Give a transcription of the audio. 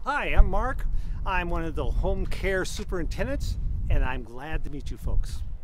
Hi, I'm Mark. I'm one of the home care superintendents, and I'm glad to meet you folks.